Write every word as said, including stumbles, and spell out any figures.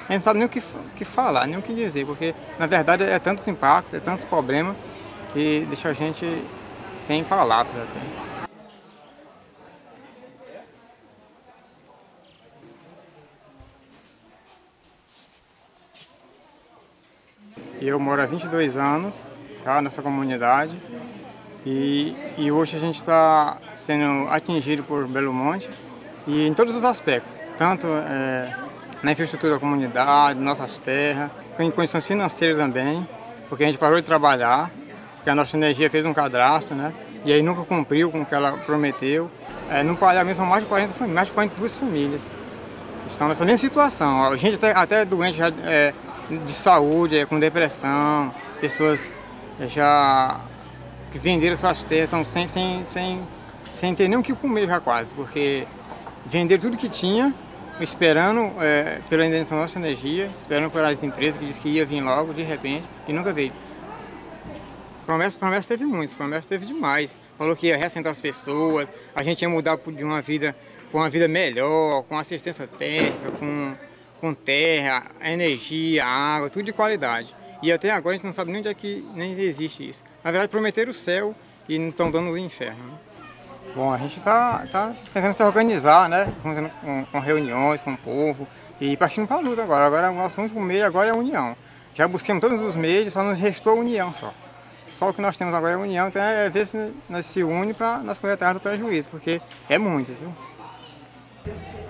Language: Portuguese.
a gente não sabe nem o que, que falar, nem o que dizer, porque na verdade é tantos impactos, é tantos problemas que deixa a gente sem palavras até. Eu moro há vinte e dois anos já nessa comunidade e, e hoje a gente está sendo atingido por Belo Monte e em todos os aspectos, tanto é, na infraestrutura da comunidade, nossas terras, em condições financeiras também, porque a gente parou de trabalhar, porque a nossa energia fez um cadastro, né? E aí nunca cumpriu com o que ela prometeu. É, no pagamento são mais de quarenta famílias, mais de quarenta e duas famílias. Estão nessa mesma situação. A gente até, até doente já, é, de saúde, é, com depressão, pessoas é, já que venderam suas terras, estão sem, sem, sem, sem ter nem o que comer já quase, porque venderam tudo que tinha, esperando é, pela indenização da nossa energia, esperando pelas empresas que disse que ia vir logo, de repente, e nunca veio. Promessa, promessa teve muitas, promessa teve demais. Falou que ia reassentar as pessoas, a gente ia mudar de uma vida para uma vida melhor, com assistência técnica, com, com terra, energia, água, tudo de qualidade. E até agora a gente não sabe nem onde é que nem existe isso. Na verdade, prometeram o céu e não estão dando o inferno. Bom, a gente está tá tentando se organizar, né? Com, com reuniões com o povo e partindo para a luta agora. Agora o nosso único meio agora é a união. Já buscamos todos os meios, só nos restou a união só. Só o que nós temos agora é a união, então é ver se nós se unimos para nós correr atrás do prejuízo, porque é muito, viu?